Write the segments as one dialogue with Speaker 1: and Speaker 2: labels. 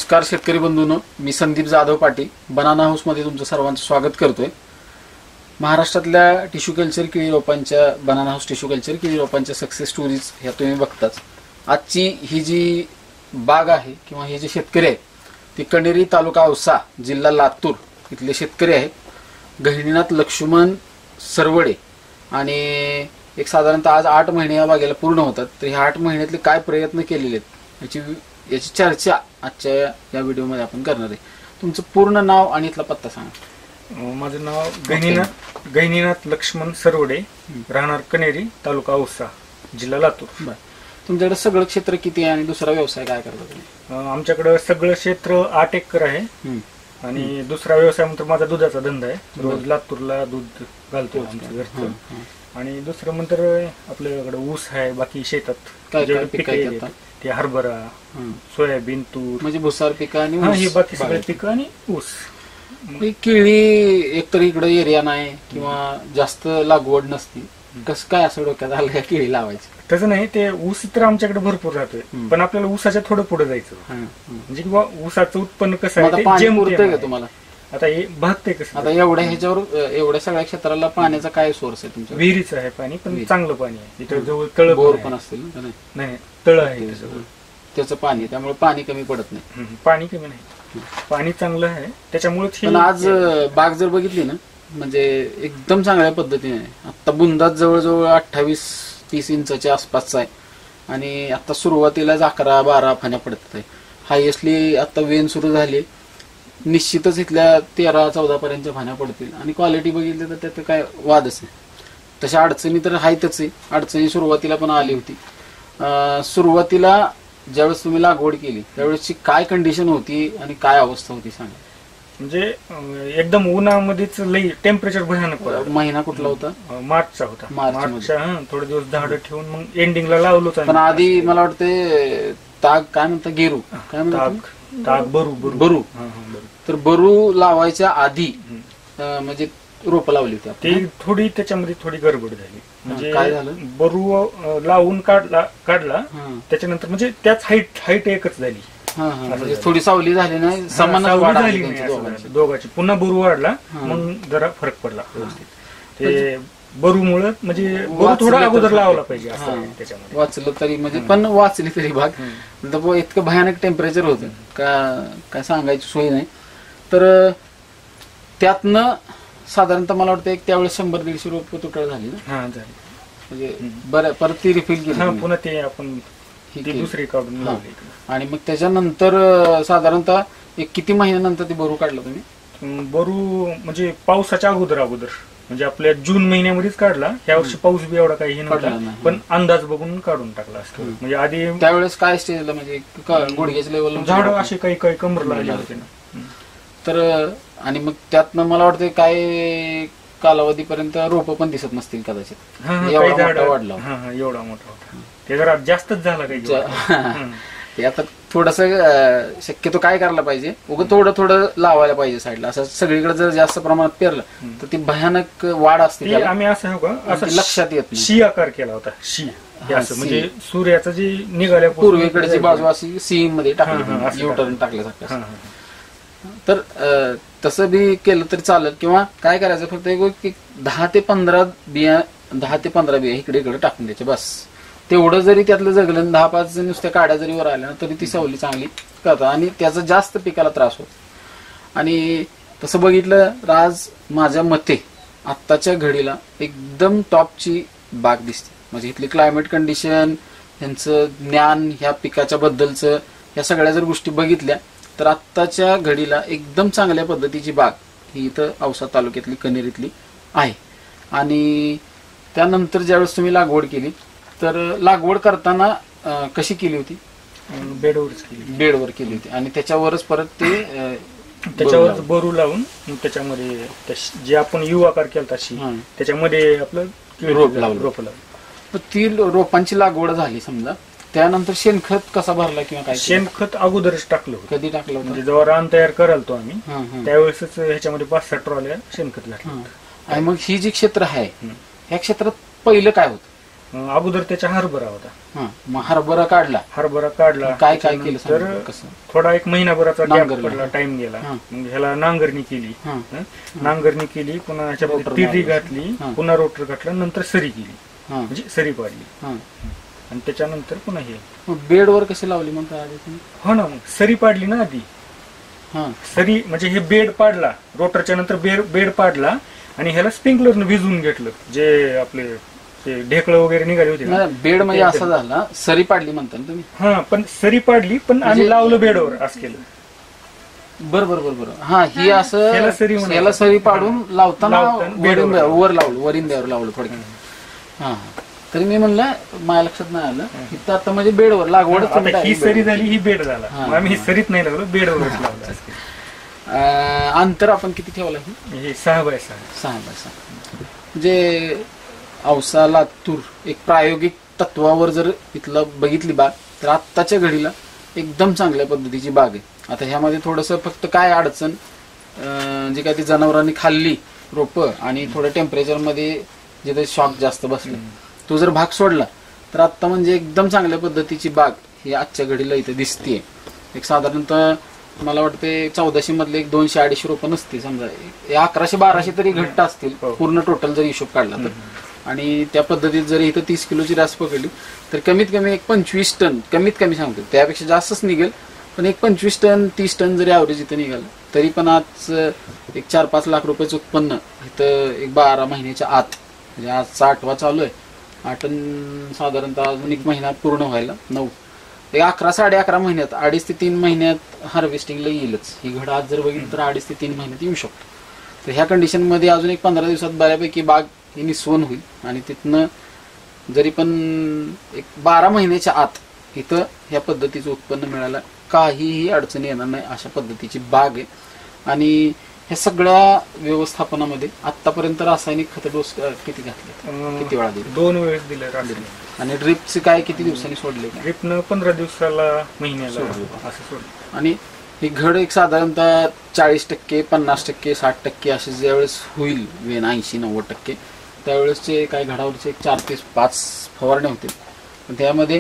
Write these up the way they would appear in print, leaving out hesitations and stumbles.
Speaker 1: नमस्कार शेतकरी बंधूंनो, मी संदीप जाधव पाटील बनाना हाऊसमध्ये तुमचं सर्वांचं स्वागत करतोय. महाराष्ट्रातल्या टिश्यू कल्चर केळी रोपांच्या बनाना हाऊस टिश्यू कल्चर केळी रोपांच्या सक्सेस स्टोरीज ह्या तुम्ही बघताच. आजची ही जी बाग आहे किंवा हे जे शेतकरी आहेत ते कणेरी तालुका औसा जिल्हा लातूर इथले शेतकरी आहेत. गहिनीनाथ लक्ष्मण सरवडे आणि एक साधारणतः आज 8 महिने या बागेला पूर्ण होतात. तर ह्या 8 महिन्यातले काय प्रयत्न केलेले आहेत याची चर्चा आजच्या या व्हिडिओमध्ये आपण करणार आहे. तुमचं पूर्ण नाव आणि इथला पत्ता सांगा.
Speaker 2: माझं नाव गहिनीनाथ लक्ष्मण सरवडे, राहणार कणेरी तालुका औसा जिल्हा लातूर.
Speaker 1: बरं, तुमच्याकडे सगळं क्षेत्र किती आहे आणि दुसरा व्यवसाय काय करता तुम्ही?
Speaker 2: आमच्याकडे सगळं क्षेत्र 8 एकर आहे आणि दुसरा व्यवसाय म्हणतो माझा दुधाचा धंदा आहे. रोज लातूरला दूध घालतो आमच्या घरचं. आणि दुसरं नंतर आपल्याकडे ऊस आहे. बाकी शेतात
Speaker 1: काय पिकं?
Speaker 2: ते हरभरा, सोयाबीन, तूर
Speaker 1: म्हणजे भुसार पिकं आणि
Speaker 2: हे बाकी सगळे पिकं आणि ऊस.
Speaker 1: केळी एकतर इकडे एरिया नाही किंवा जास्त लागवड नसती, कसं काय असं डोक्यात आलं का केळी लावायची?
Speaker 2: तसं नाही, ते ऊस तर आमच्याकडे भरपूर राहतोय, पण आपल्याला ऊसाच्या थोडं पुढे जायचं. म्हणजे किंवा ऊसाचं उत्पन्न कसं आहे
Speaker 1: तुम्हाला
Speaker 2: आता हे भागते कसं.
Speaker 1: आता एवढ्या ह्याच्यावर एवढ्या सगळ्या क्षेत्राला पाण्याचा काय सोर्स आहे तुमच्या?
Speaker 2: विहिरीच आहे पाणी, पण चांगलं पाणी आहे. इथं जवळ तळ
Speaker 1: बोर पण असतील?
Speaker 2: नाही, तळ आहे
Speaker 1: त्याचं पाणी, त्यामुळे पाणी कमी पडत नाही.
Speaker 2: पाणी कमी नाही, पाणी चांगलं आहे त्याच्यामुळे.
Speaker 1: पण आज बाग जर बघितली ना, म्हणजे एकदम चांगल्या पद्धतीने आता बुंदात जवळजवळ 28-30 इंचाच्या आसपासचा आहे आणि आता सुरुवातीलाच 11-12 फाण्या पडतात आहे. हायेस्टली आता वेन सुरू झाली, निश्चितच इथल्या 13-14 पर्यंतच्या फाण्या पडतील. आणि क्वालिटी बघितली तर त्यात काय वादच नाही. तशा अडचणी तर आहेतच आहे. अडचणी सुरुवातीला पण आली होती. सुरुवातीला ज्यावेळेस तुम्ही लागवड केली त्यावेळेसची काय कंडिशन होती आणि काय अवस्था होती सांगा.
Speaker 2: म्हणजे एकदम उन्हामध्येच लई टेम्परेचर भयानक.
Speaker 1: महिना कुठला होता?
Speaker 2: मार्चचा होता. मार्चच्या थोडे दिवस झाडं ठेवून मग एंडिंगला लावलो.
Speaker 1: पण आधी मला वाटते ताग काय म्हणतात, गेरू काय म्हणतात,
Speaker 2: ताग बरू.
Speaker 1: तर बरू लावायच्या आधी म्हणजे रोप लावली होती
Speaker 2: ती थोडी, त्याच्यामध्ये थोडी गडबड झाली. म्हणजे
Speaker 1: काय झालं,
Speaker 2: बरू लावून काढला त्याच्यानंतर म्हणजे त्याच हाईट एकच झाली.
Speaker 1: म्हणजे थोडी सावली झाली नाही, समान
Speaker 2: दोघांची. पुन्हा बरू वाढला, मग जरा फरक पडला व्यवस्थित. ते बरूमुळे म्हणजे बरू थोडा अगोदर लावला पाहिजे त्याच्यामध्ये.
Speaker 1: वाचलं तरी म्हणजे, पण वाचली तरी भाग. इतकं भयानक टेम्परेचर होतं का काय सांगायची सोय नाही. तर त्यातनं साधारणतः मला वाटतं एक त्यावेळेस 100-150 रोप तुटळ झाली ना. म्हणजे बरं, परत ती रिफिल केली,
Speaker 2: पुन्हा ते आपण दुसरी काढून लावली.
Speaker 1: आणि मग त्याच्यानंतर साधारणतः एक किती महिन्यानंतर ते बरू काढलं तुम्ही?
Speaker 2: बरू म्हणजे पावसाच्या अगोदर म्हणजे आपल्या जून महिन्यामध्येच काढला. या वर्षी पाऊस बी एवढा काही नव्हता, पण अंदाज बघून काढून टाकला असतो. म्हणजे आधी
Speaker 1: त्यावेळेस काय स्टेजला म्हणजे गुडघ्याच्या लेवल
Speaker 2: झाड असे काही कमरला आले होते ना.
Speaker 1: तर आणि मग त्यातनं मला वाटतं काय कालावधीपर्यंत रोप पण दिसत नसतील कदाचित.
Speaker 2: एवढा मोठा होता ते, जरा जास्तच झाला काही.
Speaker 1: ते आता थोडस शक्यतो काय करायला पाहिजे, उगं थोडं लावायला पाहिजे साईडला. असं सगळीकडे जर जास्त प्रमाणात पेरलं तर ती भयानक वाढ असते.
Speaker 2: आम्ही असं
Speaker 1: लक्षात येत नाही.
Speaker 2: शी आकार केला होता. शी म्हणजे सूर्याचं जे निघाल्या
Speaker 1: पूर्वेकडची बाजू अशी सी मध्ये टाकली, युटर्न टाकल्यासारखं. तर तसं बी केलं तरी चालेल. किंवा काय करायचं, फक्त एक 10 ते 15 बिया इकडे टाकून द्यायचे बस. तेवढं जरी त्यातलं जगलं, 10-5 नुसत्या काड्या जरी वर आल्या ना तरी ती सावली चांगली करतात आणि त्याचा जास्त पिकाला त्रास होतो. आणि तसं बघितलं तर आज माझ्या मते आत्ताच्या घडीला एकदम टॉपची बाग दिसते. म्हणजे इथली क्लायमेट कंडिशन, यांचं ज्ञान ह्या पिकाच्या बद्दलचं, ह्या सगळ्या जर गोष्टी बघितल्या तर आत्ताच्या घडीला एकदम चांगल्या पद्धतीची बाग ही इथं औसा तालुक्यातली कणेरीतली आहे. आणि त्यानंतर ज्यावेळेस तुम्ही लागवड केली तर लागवड करताना कशी केली होती? बेडवर केली होती आणि त्याच्यावरच परत
Speaker 2: त्याच्यावर बरू लावून त्याच्यामध्ये जे आपण यू आकार केला त्याच्यामध्ये आपलं रोप लावलं.
Speaker 1: ती रोपांची लागवड झाली समजा, त्यानंतर शेणखत कसा भरला किंवा काय?
Speaker 2: शेणखत अगोदरच टाकलं.
Speaker 1: कधी टाकलं?
Speaker 2: म्हणजे जेव्हा रान तयार कराल तो आम्ही त्यावेळेसच ह्याच्यामध्ये 5-6 ट्रॉल्या शेणखत घातलं.
Speaker 1: आणि मग ही जी क्षेत्र आहे ह्या क्षेत्रात पहिलं काय होतं?
Speaker 2: अगोदर त्याचा हरभरा होता.
Speaker 1: हा, मग हरभरा काढला.
Speaker 2: काय केलं तर
Speaker 1: कसं
Speaker 2: थोडा एक महिनाभराचा गॅप
Speaker 1: नांगरला.
Speaker 2: पडला, टाइम गेला.
Speaker 1: हा.
Speaker 2: मग ह्याला नांगरणी केली.
Speaker 1: हा.
Speaker 2: नांगरणी केली, पुन्हा ह्याच्यामध्ये
Speaker 1: रोटर
Speaker 2: तिरी
Speaker 1: मारलं.
Speaker 2: घातली,
Speaker 1: हा.
Speaker 2: पुन्हा रोटर घातलं, नंतर सरी केली,
Speaker 1: हा.
Speaker 2: म्हणजे सरी पाडली.
Speaker 1: हा.
Speaker 2: आणि त्याच्यानंतर पुन्हा हे
Speaker 1: मग बेडवर कशी लावली म्हणता आधी तुम्ही?
Speaker 2: हो ना, मग सरी पाडली ना आधी.
Speaker 1: हा.
Speaker 2: सरी म्हणजे हे बेड पाडला, रोटरच्या नंतर बेड पाडला आणि ह्याला स्प्रिंकलरनं भिजवून घेतलं. जे आपले ते ढेकळं वगैरे निघाले होते ना.
Speaker 1: नाही, बेड म्हणजे असं झाला, सरी पाडली म्हणता ना तुम्ही?
Speaker 2: हा, पण सरी पाडली, पण आम्ही लावलं बेडवर असं केलं.
Speaker 1: बरोबर. हा, ही असं
Speaker 2: ह्याला सरी म्हणायचं.
Speaker 1: याला सरी पाडून लावताना
Speaker 2: बेडवर
Speaker 1: वर लावलं, वरिंद्यावर लावलं थोडक्यात. हा, तरी मी म्हणलं माझ्या लक्षात नाही आलं, इथं आता म्हणजे बेडवर लागवड.
Speaker 2: आता ही सरी झाली, ही बेड झाला.
Speaker 1: हा.
Speaker 2: मग आम्ही ही सरीत नाही लागलो, बेडवरच लावलं.
Speaker 1: अंतर आपण किती ठेवलं?
Speaker 2: हे 6x6.
Speaker 1: 6x6. म्हणजे औसा लातूर एक प्रायोगिक तत्वावर जर इथलं बघितली बाग, तर आत्ताच्या घडीला एकदम चांगल्या पद्धतीची बाग आहे. आता ह्यामध्ये थोडंसं फक्त काय अडचण, जी काय ती जनावरांनी खाल्ली रोपं आणि थोडं टेम्परेचरमध्ये जिथे शॉक जास्त बसले, तो जर भाग सोडला तर आत्ता म्हणजे एकदम चांगल्या पद्धतीची बाग ही आजच्या घडीला इथे दिसतीये. एक साधारणतः मला वाटते 1400 मधले एक 200-250 रोपं नसते, समजा 1100-1200 तरी घट्ट असतील पूर्ण टोटल जर हिशोब काढला तर. आणि त्या पद्धतीत जरी इथं 30 किलोची रास पकडली तर कमीत कमी एक 25 टन, कमीत कमी सांगतो, त्यापेक्षा जास्तच निघेल, पण एक 25 टन 30 टन जरी ॲव्हरेज इथं निघालं तरी पण आज एक 4-5 लाख रुपयाचं उत्पन्न इथं एक 12 महिन्याच्या आत, म्हणजे आजचा 8वा चालू आहे, 8 साधारणतः अजून एक महिना पूर्ण व्हायला 9, एक 11-11.5 महिन्यात, 2.5 ते 3 महिन्यात हार्वेस्टिंगला येईलच. ही घड आज जर बघितलं तर 2.5 ते 3 महिन्यात येऊ शकतो. तर ह्या कंडिशनमध्ये अजून एक 15 दिवसात बऱ्यापैकी बाग ही निस्वन होईल आणि तिथनं जरी पण एक 12 महिन्याच्या आत इथं ह्या पद्धतीचं उत्पन्न मिळायला काहीही अडचणी येणार नाही अशा पद्धतीची बाग आहे. आणि ह्या सगळ्या व्यवस्थापनामध्ये आतापर्यंत रासायनिक खत डोस किती घातले, किती वेळा दिले?
Speaker 2: 2 वेळेस दिले रासायनिक.
Speaker 1: आणि ड्रिपचे काय किती दिवसांनी सोडले?
Speaker 2: ड्रिपनं 15 दिवसाला, महिन्याला असं सोडलं.
Speaker 1: आणि ही घड एक साधारणतः 40%, 50%, 60% असे ज्यावेळेस होईल वेन 80-90%, त्यावेळेसचे काय घडावरचे एक 4 ते 5 फवारणे होते. पण त्यामध्ये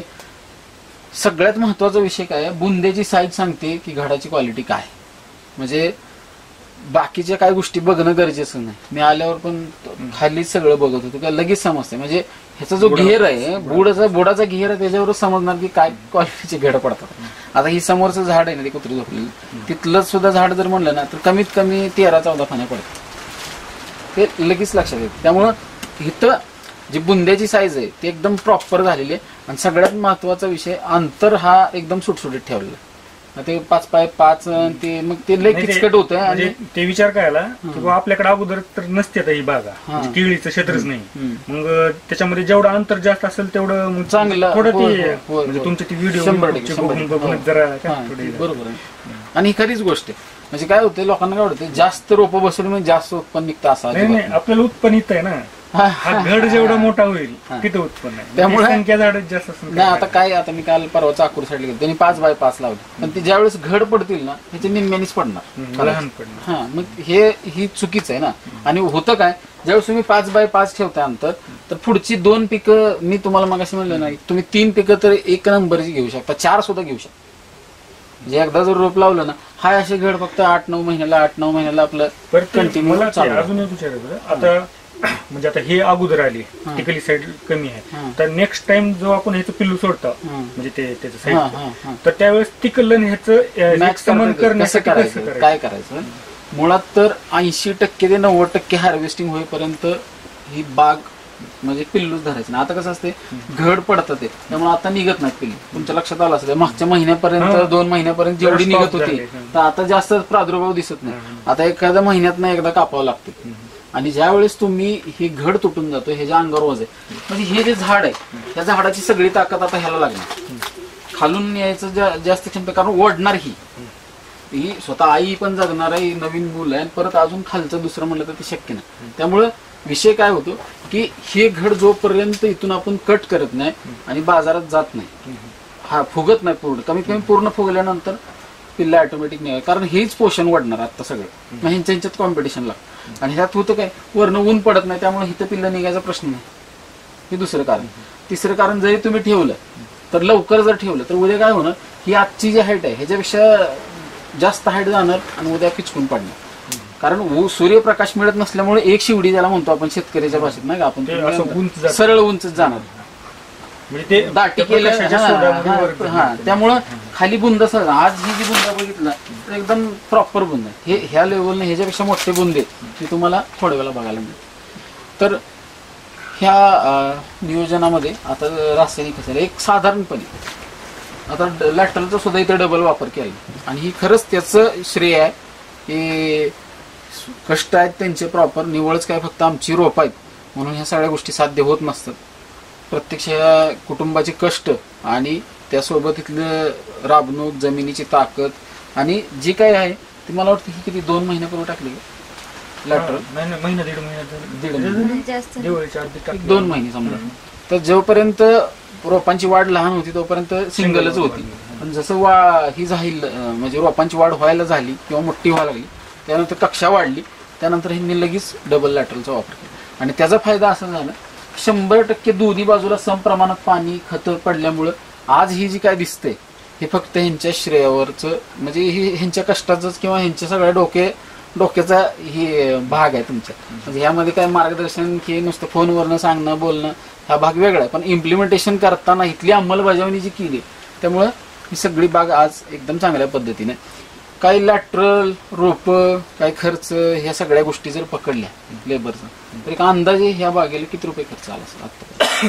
Speaker 1: सगळ्यात महत्वाचा विषय काय आहे, बुंदेची साईज सांगते की घडाची क्वालिटी काय. म्हणजे बाकीच्या काय गोष्टी बघणं गरजेचं नाही. मी आल्यावर पण खालीच सगळं बघत होतो, का लगेच समजते. म्हणजे ह्याचा जो घेर आहे, बोडाचा घेर आहे, त्याच्यावरच समजणार की काय क्वालिटीचे घेड पडतात. आता ही समोरचं झाड आहे ना, ते कुत्री झोपलेली, तिथलं सुद्धा झाड जर म्हणलं ना तर कमीत कमी 13-14 फाण्या पडतात, ते लगेच लक्षात येतं. त्यामुळं इथं जी बुंद्याची साईज आहे ती एकदम प्रॉपर झालेली आहे. आणि सगळ्यात महत्वाचा विषय, अंतर हा एकदम सुटसुटीत ठेवलेला. ते 5x5 ते मग ते लय किचकट होतं. आणि
Speaker 2: ते विचार करायला की आपल्याकडे अगोदर तर नसते ही बागा, केळीचं क्षेत्रच नाही. मग त्याच्यामध्ये जेवढं अंतर जास्त असेल तेवढं चांगलं. थोडं ते म्हणजे तुमचे ते व्हिडिओ बघून जरा
Speaker 1: बरोबर आहे. आणि ही खरीच गोष्ट आहे. म्हणजे काय होतं, लोकांना काय होतं, जास्त रोपं बसवली म्हणजे जास्त उत्पन्न निघतं असं
Speaker 2: नाही. आपल्याला उत्पन्न येत आहे ना, हा घड जेवढा मोठा होईल तिथं उत्पन्न आहे. त्यामुळे संख्या झाड जास्त
Speaker 1: नाही. आता काय, आता मी काल परवा चाकूर साईडला गेलो, त्यांनी 5x5 लावले, पण ते ज्यावेळेस घड पडतील ना ह्याच्या निम्म्यानीच पडणार,
Speaker 2: लहानपणी.
Speaker 1: हा, मग ही चुकीचं आहे ना. आणि होतं काय, ज्यावेळेस तुम्ही 5x5 ठेवताय अंतर, तर पुढची 2 पिकं, मी तुम्हाला मगाशी म्हणलं नाही, तुम्ही 3 पिकं तर 1 नंबरची घेऊ शकता, 4 सुद्धा घेऊ शकता. म्हणजे एकदा जर रोप लावलं ना, हा असे घड फक्त 8-9 महिन्याला आपलं कंटिन्यू चालू.
Speaker 2: अजून एक विचारायचं, आता म्हणजे आता हे अगोदर आली, टिकली साईड कमी आहे, तर नेक्स्ट टाइम जो आपण ह्याचं पिल्लू सोडतो, म्हणजे ते त्याचं साईड, तर त्यावेळेस टिकलं ह्याचं समन करण्यासाठी
Speaker 1: काय करायचं, मुळात तर 80% ते 90% हार्वेस्टिंग होईपर्यंत ही बाग म्हणजे पिल्लूच धरायचं ना. आता कसं असते, घड पडतात ते, त्यामुळे आता निघत नाही पिल्लू. तुमच्या लक्षात आलं असेल, मागच्या महिन्यापर्यंत 2 महिन्यापर्यंत जेवढी निघत होती, तर आता जास्त प्रादुर्भाव दिसत नाही. आता एखाद्या महिन्यात एकदा कापावं लागते. आणि ज्या वेळेस तुम्ही ही घड तुटून जातो, ह्याच्या अंगावर वज आहे, म्हणजे हे जे झाड आहे त्या झाडाची सगळी ताकद आता ह्याला लागणार, खालून यायचं जास्त क्षमता, कारण ओढणार ही स्वतः आई पण जगणार आहे, नवीन मुलं आहे, परत अजून खालचं दुसरं म्हणलं तर ते शक्य नाही. त्यामुळं विषय काय होतो की हे घड जोपर्यंत इथून आपण कट करत नाही आणि बाजारात जात नाही, हा फुगत नाही पूर्ण, कमीत कमी पूर्ण फुगल्यानंतर पिल्ला ऑटोमॅटिक नाही, कारण हेच पोषण वाढणार आता सगळं. मग ह्यांच्यात कॉम्पिटिशन लागतं. आणि ह्यात होतं काय, वरनं ऊन पडत नाही, त्यामुळे इथं पिल्ला निघायचा प्रश्न नाही. हे दुसरं कारण. तिसरं कारण जरी तुम्ही ठेवलं तर लवकर जर ठेवलं तर उद्या काय होणार, ही आजची जी हाईट आहे ह्याच्यापेक्षा जास्त हाईट जाणार आणि उद्या पिचकून पडणार. कारण सूर्यप्रकाश मिळत नसल्यामुळे एक शिवडी ज्याला म्हणतो आपण शेतकऱ्याच्या भाषेत नाही का आपण, सरळ उंच जाणार. दाटी केलं त्यामुळं खाली बुंद सहज. आज ही जी बुंदा बघितलं तर एकदम प्रॉपर बुंद आहे. ह्या लेवलने ह्याच्यापेक्षा मोठे बुंदे ते तुम्हाला थोड्या वेळेला बघायला मिळते. तर ह्या नियोजनामध्ये आता रासायनिक खत एक साधारणपणे आता लॅटरलचा सुद्धा इथे डबल वापर केला आणि ही खरंच त्याचं श्रेय आहे की कष्ट आहेत त्यांचे प्रॉपर. निवळच काय फक्त आमची रोप आहेत म्हणून ह्या सगळ्या गोष्टी साध्य होत नसतात. प्रत्यक्ष या कुटुंबाचे कष्ट आणि त्यासोबत इथलं राबणूक, जमिनीची ताकद आणि जी काय आहे ती मला वाटतं की किती 2 महिन्यापूर्वी टाकली लॅटरल, दीड महिने 2 महिने समजा. तर जोपर्यंत रोपांची वाढ लहान होती तोपर्यंत सिंगलच होती. पण जसं ही झाली म्हणजे रोपांची वाढ व्हायला झाली किंवा मोठी व्हायला लागली त्यानंतर कक्षा वाढली, त्यानंतर ह्यांनी लगेच डबल लॅटरलचा वापर केला. आणि त्याचा फायदा असा झाला 100% दोन्ही बाजूला सम प्रमाणात पाणी खत पडल्यामुळं आज ही जी काय दिसते हे फक्त ह्यांच्या श्रेयावरच म्हणजे ही ह्यांच्या कष्टाचंच किंवा ह्यांच्या सगळ्या डोक्याचा ही भाग आहे तुमच्या. म्हणजे ह्यामध्ये काय मार्गदर्शन की नुसतं फोनवरनं सांगणं बोलणं हा भाग वेगळा आहे, पण इम्प्लिमेंटेशन करताना इथली अंमलबजावणी जी केली त्यामुळं ही सगळी बाग आज एकदम चांगल्या पद्धतीने. काही लॅटरल रोप, काही खर्च, ह्या सगळ्या गोष्टी जर पकडल्या लेबरचा तर एक अंदाजे ह्या बागेला किती रुपये खर्च आला असेल?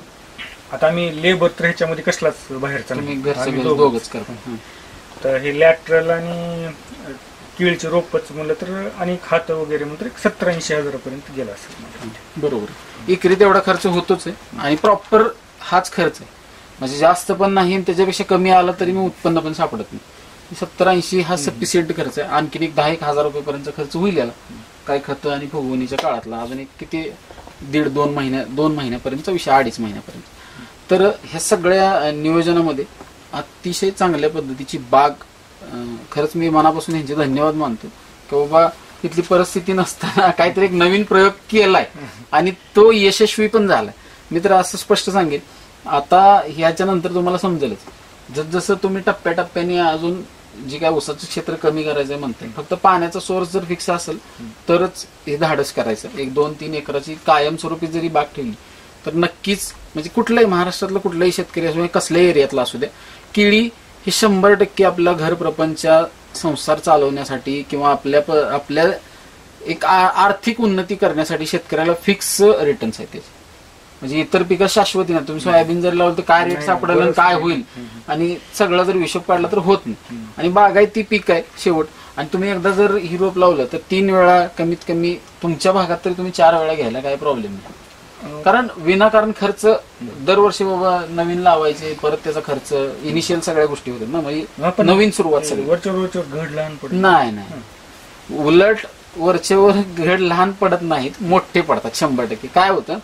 Speaker 2: आता आम्ही लेबर तर ह्याच्यामध्ये कसलाच बाहेरचा
Speaker 1: तुम्ही घरचं दोघंच करता.
Speaker 2: तर हे लॅटरल आणि केळीचे रोपच म्हणलं तर आणि खातं वगैरे म्हणलं तर 70-80 हजारापर्यंत गेला असेल.
Speaker 1: बरोबर. एकरी तेवढा खर्च होतोच आहे आणि प्रॉपर हाच खर्च आहे. म्हणजे जास्त पण नाही त्याच्यापेक्षा कमी आला तरी मी उत्पन्न पण सापडत नाही. 70-80 हा सफिशियंट खर्च आहे. आणखीन एक 10-1 हजार रुपयेपर्यंत खर्च होईल याला काय खतं आणि फुगवणीच्या काळातला अजून एक किती 1.5-2 महिन्यापर्यंत, 2.5 महिन्यापर्यंत. तर ह्या सगळ्या नियोजनामध्ये अतिशय चांगल्या पद्धतीची बाग, खरंच मी मनापासून ह्यांचे धन्यवाद मानतो की बाबा इथली परिस्थिती नसताना काहीतरी एक नवीन प्रयोग केलाय आणि तो यशस्वी पण झालाय. मी तर असं स्पष्ट सांगेन आता ह्याच्या नंतर तुम्हाला समजेलच जसं तुम्ही टप्प्याटप्प्याने अजून जे काय ऊसाचं क्षेत्र कमी करायचंय म्हणते, फक्त पाण्याचा सोर्स जर फिक्स असेल तरच हे धाडस करायचं. 1-2-3 एकराची कायमस्वरूपी जरी बाग ठेवली तर नक्कीच म्हणजे कुठल्याही महाराष्ट्रातला कुठलाही शेतकरी असो कसल्याही एरियातला असू द्या, केळी हे 100% आपल्या घर प्रपंचा संसार चालवण्यासाठी किंवा आपल्या एक आर्थिक उन्नती करण्यासाठी शेतकऱ्याला फिक्स रिटर्न्स आहेत त्याचे. म्हणजे इतर पिकं शाश्वती नाही. तुम्ही सोयाबीन जर लावलं तर काय रेट सापडेल आणि काय होईल आणि सगळा जर हिशोब काढला तर होत नाही. आणि बागायती पीक आहे शेवट. आणि तुम्ही एकदा जर ही रोप लावलं तर 3 वेळा कमीत कमी तुमच्या भागात तरी तुम्ही 4 वेळा घ्यायला काही प्रॉब्लेम नाही. कारण विनाकारण खर्च दरवर्षी बाबा नवीन लावायचे परत त्याचा खर्च इनिशियल सगळ्या गोष्टी होतात ना. म्हणजे नवीन सुरुवात सगळी
Speaker 2: घड लहान पडत
Speaker 1: नाही. उलट वरचेवर घड लहान पडत नाहीत, मोठे पडतात 100%. काय होतं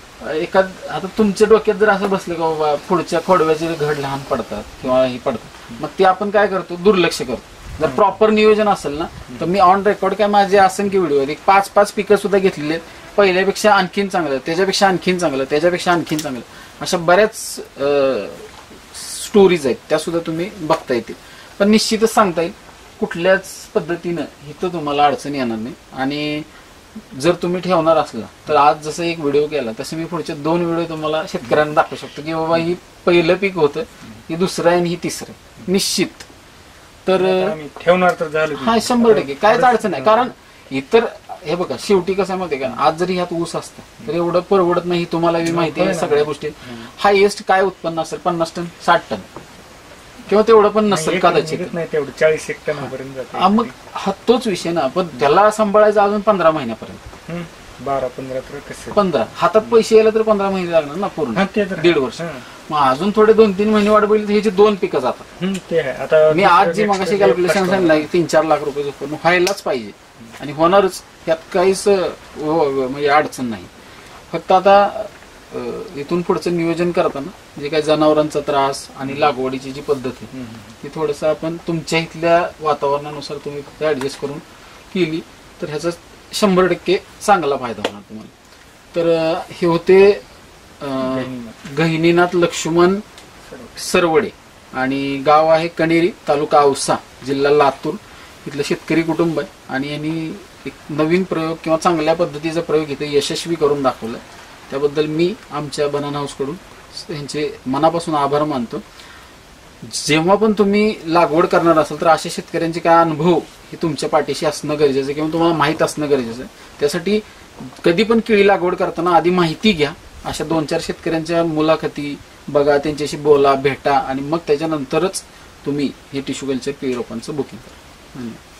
Speaker 1: आता तुमच्या डोक्यात जर असं बसलं का बाबा पुढच्या खोडव्याचे घड लहान पडतात किंवा हे पडतात, मग ते आपण काय करतो दुर्लक्ष करतो. जर प्रॉपर नियोजन असेल ना तर मी ऑन रेकॉर्ड काय माझे असंख्य व्हिडिओ आहेत, 5-5 पिकं सुद्धा घेतलेले आहेत. पहिल्यापेक्षा आणखीन चांगलं, त्याच्यापेक्षा आणखीन चांगलं, त्याच्यापेक्षा आणखीन चांगलं, अशा बऱ्याच स्टोरीज आहेत त्या सुद्धा तुम्ही बघता येतील. पण निश्चितच सांगता येईल कुठल्याच पद्धतीनं इथं तुम्हाला अडचण येणार नाही. आणि जर तुम्ही ठेवणार असला तर आज जसं एक व्हिडिओ केला तसं मी पुढचे 2 व्हिडिओ तुम्हाला शेतकऱ्यांना दाखवू शकतो की बाबा ही पहिलं पीक होतं, ही दुसरं आहे आणि ही तिसरं निश्चित. तर
Speaker 2: ठेवणार तर झालं
Speaker 1: हा 100% कायच अडचण नाही. कारण इतर हे बघा शेवटी कसं माहिती का, आज जरी ह्यात ऊस असतं तर एवढं परवडत नाही, तुम्हाला माहिती आहे सगळ्या गोष्टी. हायएस्ट काय उत्पन्न असेल 50 टन 60 टन किंवा तेवढं पण नसेल कदाचित,
Speaker 2: नाही तेवढं 40 टनापर्यंत.
Speaker 1: मग हा तोच विषय ना. पण त्याला सांभाळायचं अजून 15 महिन्यापर्यंत,
Speaker 2: 12-15 तर कसं
Speaker 1: 15 हातात पैसे यायला तर 15 महिने लागणार ना पूर्ण, 1.5 वर्ष. मग अजून थोडे 2-3 महिने वाट बघिल तर ह्याचे 2 पिकं जातात.
Speaker 2: ते आहे. आता
Speaker 1: मी आज जी मगाशी कॅल्क्युलेशन सांगितलं 3-4 लाख रुपये उत्पन्न व्हायलाच पाहिजे आणि होणारच, त्यात काहीच म्हणजे अडचण नाही. फक्त आता इथून पुढचं नियोजन करताना जे काही जनावरांचा त्रास आणि लागवडीची जी पद्धत आहे ती थोडंसं आपण तुमच्या इथल्या वातावरणानुसार तुम्ही फक्त ऍडजस्ट करून केली तर ह्याचा 100% चांगला फायदा होणार तुम्हाला. तर हे होते गहिनीनाथ लक्ष्मण सरवडे आणि गाव आहे कणेरी, तालुका औसा, जिल्हा लातूर. इथलं शेतकरी कुटुंब आहे आणि यांनी एक नवीन प्रयोग किंवा चांगल्या पद्धतीचा प्रयोग इथे यशस्वी करून दाखवला. त्याबद्दल मी आमच्या बनाना हाऊसकडून त्यांचे मनापासून आभार मानतो. जेव्हा पण तुम्ही लागवड करणार असाल तर अशा शेतकऱ्यांचे काय अनुभव हे तुमच्या पाठीशी असणं गरजेचं आहे किंवा तुम्हाला माहीत असणं गरजेचं आहे. त्यासाठी कधी पण केळी लागवड करताना आधी माहिती घ्या. अशा 2-4 शेतकऱ्यांच्या मुलाखती बघा, त्यांच्याशी बोला, भेटा आणि मग त्याच्यानंतरच तुम्ही हे टिश्यू कल्चर केळी रोपांचं बुकिंग करा. धन्यवाद.